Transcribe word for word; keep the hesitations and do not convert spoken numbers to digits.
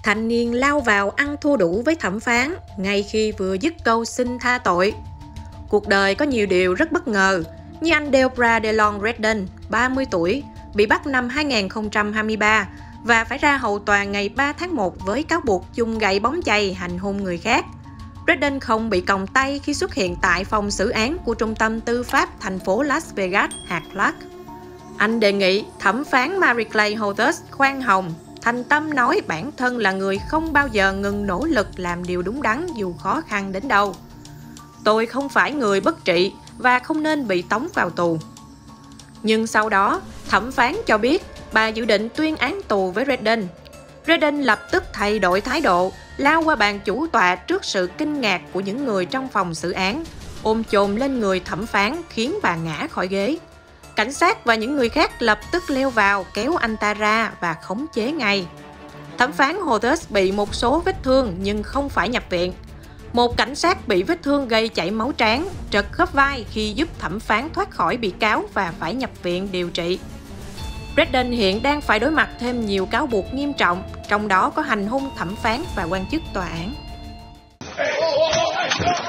thanh niên lao vào ăn thua đủ với thẩm phán ngay khi vừa dứt câu xin tha tội. Cuộc đời có nhiều điều rất bất ngờ, như anh Debra DeLong Redden, ba mươi tuổi, bị bắt năm hai nghìn không trăm hai mươi ba và phải ra hầu tòa ngày ba tháng một với cáo buộc dùng gậy bóng chày hành hung người khác. Redden không bị còng tay khi xuất hiện tại phòng xử án của Trung tâm Tư pháp thành phố Las Vegas, hạt Clark. Anh đề nghị thẩm phán Mary Clay Holders khoan hồng, thành tâm nói bản thân là người không bao giờ ngừng nỗ lực làm điều đúng đắn dù khó khăn đến đâu. Tôi không phải người bất trị và không nên bị tống vào tù. Nhưng sau đó, thẩm phán cho biết bà dự định tuyên án tù với Redden. Redden lập tức thay đổi thái độ, lao qua bàn chủ tọa trước sự kinh ngạc của những người trong phòng xử án, ôm chồm lên người thẩm phán khiến bà ngã khỏi ghế. Cảnh sát và những người khác lập tức leo vào kéo anh ta ra và khống chế ngay. Thẩm phán Holders bị một số vết thương nhưng không phải nhập viện. Một cảnh sát bị vết thương gây chảy máu trán, trật khớp vai khi giúp thẩm phán thoát khỏi bị cáo và phải nhập viện điều trị. Redden hiện đang phải đối mặt thêm nhiều cáo buộc nghiêm trọng, trong đó có hành hung thẩm phán và quan chức tòa án.